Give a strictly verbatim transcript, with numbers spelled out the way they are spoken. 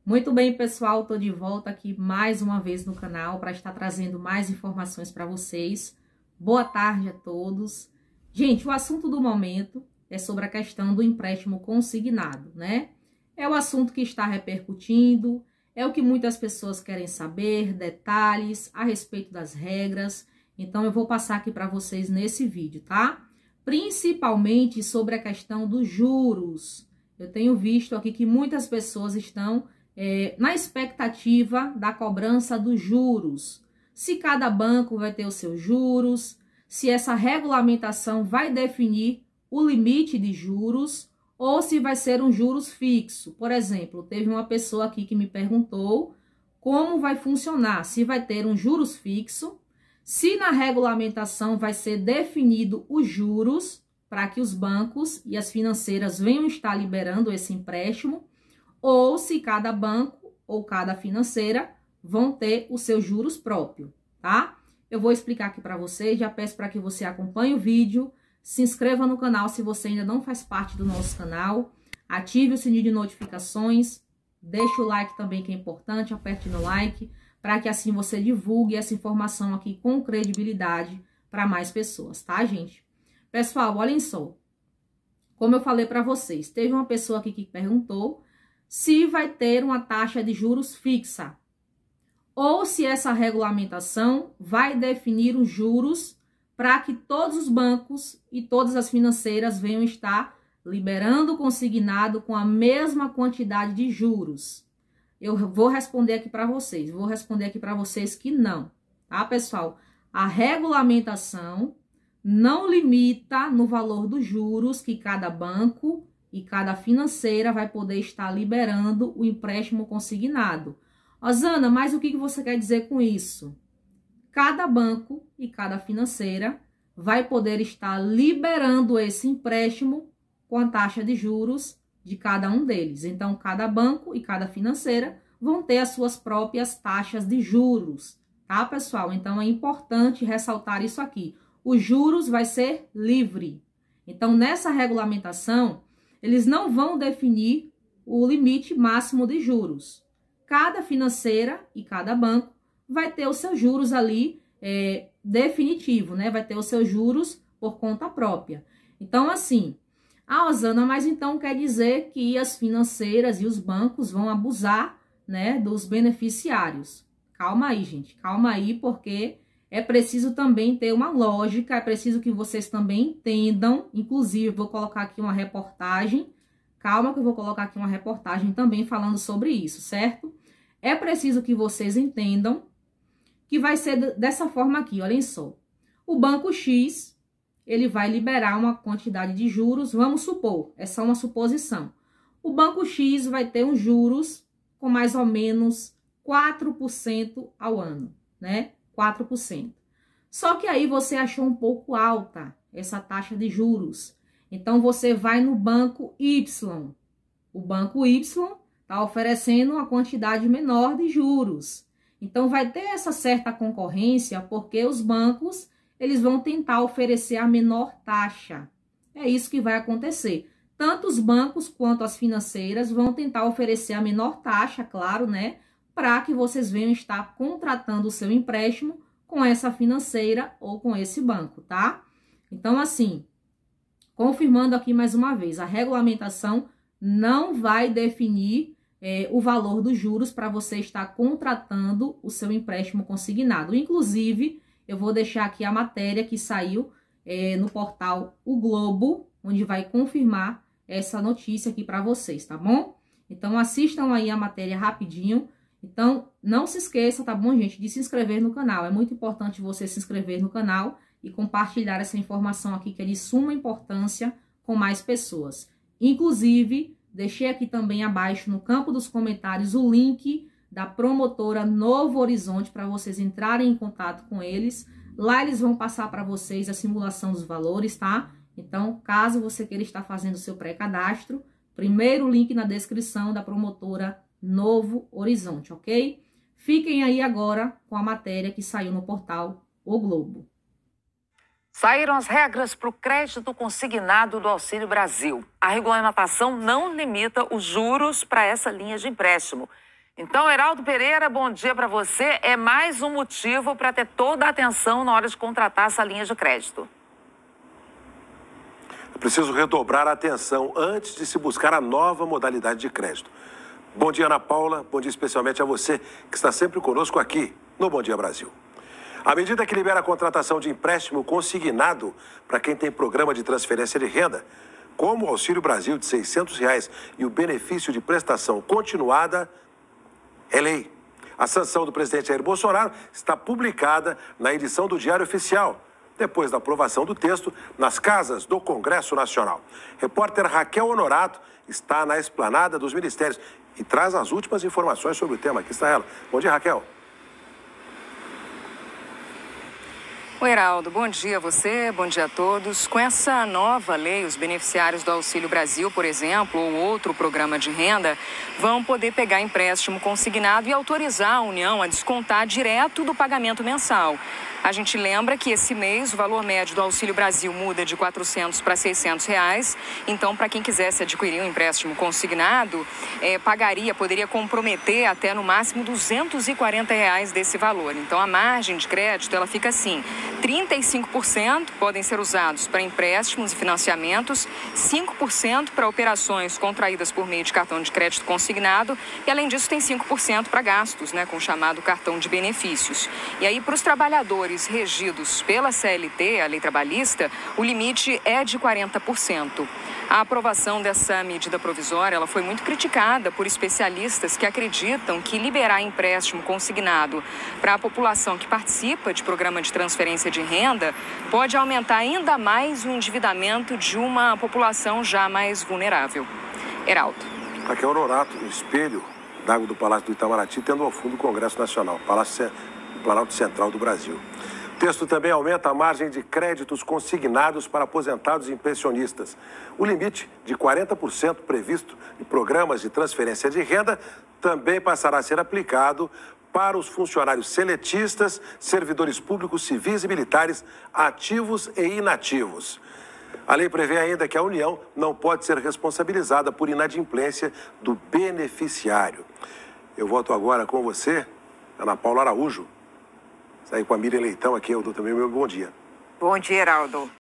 Muito bem, pessoal, estou de volta aqui mais uma vez no canal para estar trazendo mais informações para vocês. Boa tarde a todos. Gente, o assunto do momento é sobre a questão do empréstimo consignado, né? É o assunto que está repercutindo, é o que muitas pessoas querem saber, detalhes a respeito das regras. Então, eu vou passar aqui para vocês nesse vídeo, tá? Principalmente sobre a questão dos juros. Eu tenho visto aqui que muitas pessoas estão É, na expectativa da cobrança dos juros, se cada banco vai ter os seus juros, se essa regulamentação vai definir o limite de juros ou se vai ser um juros fixo. Por exemplo, teve uma pessoa aqui que me perguntou como vai funcionar, se vai ter um juros fixo, se na regulamentação vai ser definido os juros para que os bancos e as financeiras venham estar liberando esse empréstimo, ou se cada banco ou cada financeira vão ter os seus juros próprios, tá? Eu vou explicar aqui para vocês, já peço para que você acompanhe o vídeo, se inscreva no canal se você ainda não faz parte do nosso canal, ative o sininho de notificações, deixe o like também que é importante, aperte no like, para que assim você divulgue essa informação aqui com credibilidade para mais pessoas, tá, gente? Pessoal, olhem só, como eu falei para vocês, teve uma pessoa aqui que perguntou se vai ter uma taxa de juros fixa, ou se essa regulamentação vai definir os juros para que todos os bancos e todas as financeiras venham estar liberando o consignado com a mesma quantidade de juros. Eu vou responder aqui para vocês, vou responder aqui para vocês que não, tá, pessoal? A regulamentação não limita no valor dos juros que cada banco e cada financeira vai poder estar liberando o empréstimo consignado. Osana, mas o que você quer dizer com isso? Cada banco e cada financeira vai poder estar liberando esse empréstimo com a taxa de juros de cada um deles. Então, cada banco e cada financeira vão ter as suas próprias taxas de juros, tá, pessoal? Então, é importante ressaltar isso aqui. Os juros vai ser livre. Então, nessa regulamentação, eles não vão definir o limite máximo de juros. Cada financeira e cada banco vai ter os seus juros ali é, definitivo, né? Vai ter os seus juros por conta própria. Então, assim, ah, Osana, mas então quer dizer que as financeiras e os bancos vão abusar, né, dos beneficiários. Calma aí, gente, calma aí, porque é preciso também ter uma lógica, é preciso que vocês também entendam, inclusive vou colocar aqui uma reportagem, calma que eu vou colocar aqui uma reportagem também falando sobre isso, certo? É preciso que vocês entendam que vai ser dessa forma aqui, olhem só. O banco X, ele vai liberar uma quantidade de juros, vamos supor, é só uma suposição. O banco X vai ter uns juros com mais ou menos quatro por cento ao ano, né? quatro por cento. Só que aí você achou um pouco alta essa taxa de juros. Então, você vai no banco Y. O banco Y está oferecendo uma quantidade menor de juros. Então, vai ter essa certa concorrência porque os bancos eles vão tentar oferecer a menor taxa. É isso que vai acontecer. Tanto os bancos quanto as financeiras vão tentar oferecer a menor taxa, claro, né? Para que vocês venham estar contratando o seu empréstimo com essa financeira ou com esse banco, tá? Então, assim, confirmando aqui mais uma vez, a regulamentação não vai definir é, o valor dos juros para você estar contratando o seu empréstimo consignado. Inclusive, eu vou deixar aqui a matéria que saiu é, no portal O Globo, onde vai confirmar essa notícia aqui para vocês, tá bom? Então, assistam aí a matéria rapidinho. Então, não se esqueça, tá bom, gente, de se inscrever no canal. É muito importante você se inscrever no canal e compartilhar essa informação aqui, que é de suma importância, com mais pessoas. Inclusive, deixei aqui também abaixo, no campo dos comentários, o link da promotora Novo Horizonte, para vocês entrarem em contato com eles. Lá eles vão passar para vocês a simulação dos valores, tá? Então, caso você queira estar fazendo o seu pré-cadastro, primeiro link na descrição da promotora Novo Horizonte, ok? Fiquem aí agora com a matéria que saiu no portal O Globo. Saíram as regras para o crédito consignado do Auxílio Brasil. A regulamentação não limita os juros para essa linha de empréstimo. Então, Heraldo Pereira, bom dia para você. É mais um motivo para ter toda a atenção na hora de contratar essa linha de crédito. É preciso redobrar a atenção antes de se buscar a nova modalidade de crédito. Bom dia, Ana Paula. Bom dia especialmente a você que está sempre conosco aqui no Bom Dia Brasil. A medida que libera a contratação de empréstimo consignado para quem tem programa de transferência de renda, como o Auxílio Brasil de seiscentos reais e o benefício de prestação continuada, é lei. A sanção do presidente Jair Bolsonaro está publicada na edição do Diário Oficial, depois da aprovação do texto nas casas do Congresso Nacional. Repórter Raquel Honorato está na esplanada dos ministérios e traz as últimas informações sobre o tema. Aqui está ela. Bom dia, Raquel. Oi, Heraldo, bom dia a você, bom dia a todos. Com essa nova lei, os beneficiários do Auxílio Brasil, por exemplo, ou outro programa de renda, vão poder pegar empréstimo consignado e autorizar a União a descontar direto do pagamento mensal. A gente lembra que esse mês o valor médio do Auxílio Brasil muda de quatrocentos para seiscentos reais. Então, para quem quisesse adquirir um empréstimo consignado, eh, pagaria, poderia comprometer até no máximo duzentos e quarenta reais desse valor. Então, a margem de crédito ela fica assim: trinta e cinco por cento podem ser usados para empréstimos e financiamentos, cinco por cento para operações contraídas por meio de cartão de crédito consignado e, além disso, tem cinco por cento para gastos, né, com o chamado cartão de benefícios. E aí, para os trabalhadores regidos pela C L T, a lei trabalhista, o limite é de quarenta por cento. A aprovação dessa medida provisória ela foi muito criticada por especialistas que acreditam que liberar empréstimo consignado para a população que participa de programa de transferência de renda pode aumentar ainda mais o endividamento de uma população já mais vulnerável. Heraldo. Raquel Honorato, no espelho d'água do Palácio do Itamaraty, tendo ao fundo o Congresso Nacional, Palácio Planalto Central do Brasil. O texto também aumenta a margem de créditos consignados para aposentados e pensionistas. O limite de quarenta por cento previsto em programas de transferência de renda também passará a ser aplicado para os funcionários seletistas, servidores públicos civis e militares ativos e inativos. A lei prevê ainda que a União não pode ser responsabilizada por inadimplência do beneficiário. Eu volto agora com você, Ana Paula Araújo. Aí com a Miriam Leitão aqui, eu dou também o meu bom dia. Bom dia, Heraldo.